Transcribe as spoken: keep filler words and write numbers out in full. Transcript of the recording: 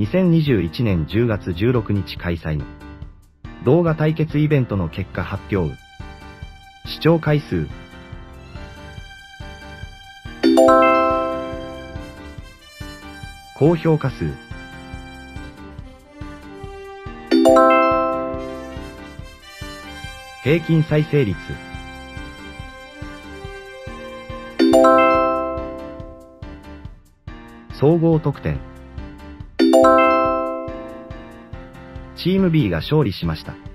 にせんにじゅういちねんじゅうがつじゅうろくにち開催の動画対決イベントの結果発表。視聴回数、高評価数、平均再生率、総合得点。チーム B が勝利しました。